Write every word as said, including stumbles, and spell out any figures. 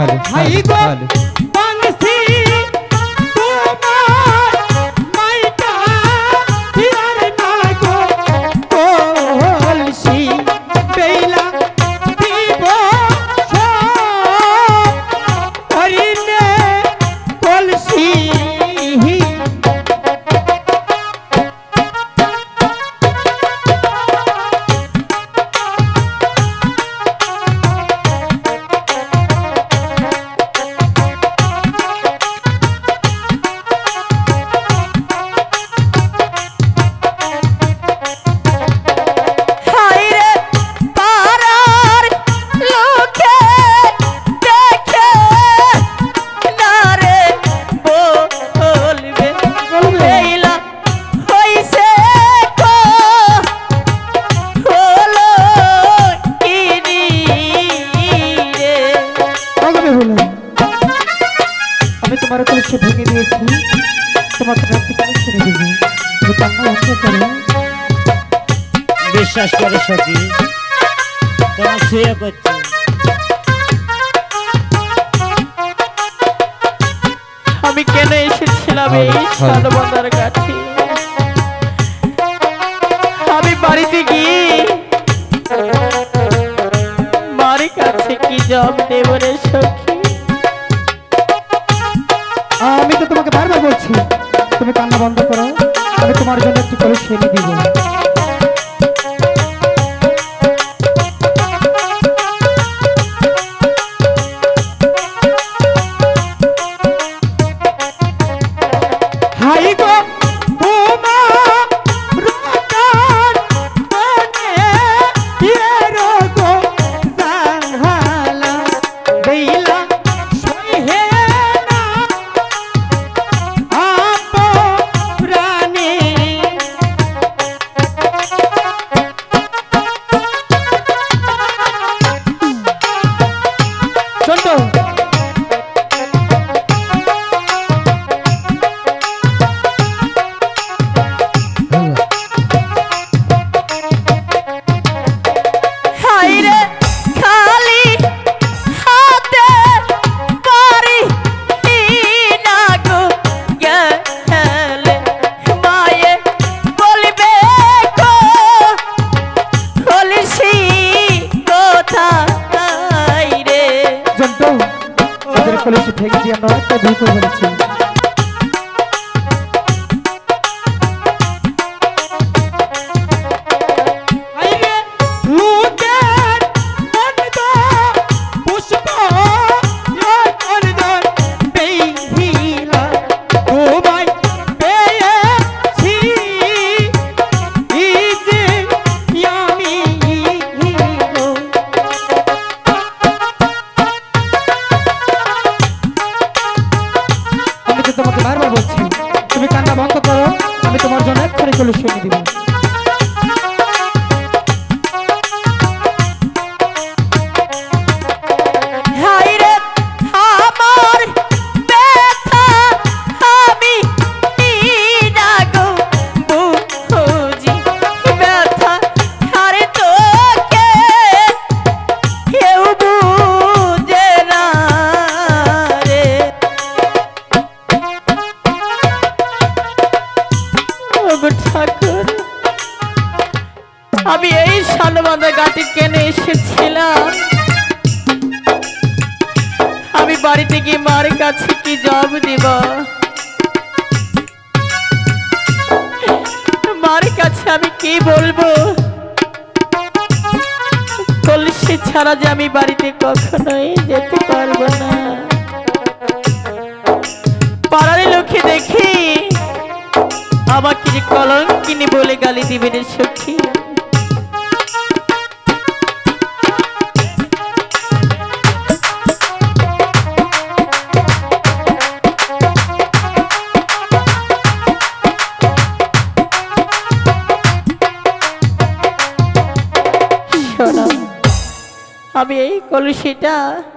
ভালো হাই গো বাংসি তোমার মাইটা হিয়ার না গো কলসি বেলা দিব হরিণে কলসি বিশ্বাস করে সখী তোমার শুয়ে করছে আমি কেন এসেছিলাম এই শালবন্ধার কাছে আমি বাড়িতে গিয়ে মারি কাছে কি জবাব দেব রে সখী আমি তো তোমাকে বারবার বলছি তুমি কান্না বন্ধ করো আমি তোমার জন্য একটু কলসি এনে দিব হাই গো বোমা রকার বনে হিরো গো জাহালা বেলা সহে না আপো রানী চন্দ্র কলসি ভেঙে দিয়ে আমরা একটা ভুল করে ফেলেছি তোমাকে বারবার বলছি তুমি কান্না বন্ধ করো আমি তোমার জন্য এক্ষুনি কলসি এনে দিব আমি এই শালবন্ধার ঘাটে কেন এসেছিলাম আমি বাড়িতে গিয়ে মার কাছে কি জবাব দেব মার কাছে আমি কি বলবো কলসি ছাড়া যে আমি বাড়িতে কখনোই যেতে পারবো না পাড়ার লোকে দেখি আমাকে যে কলঙ্কিনী বলে গালি দিবে রে সখী আমি এই কলসিটা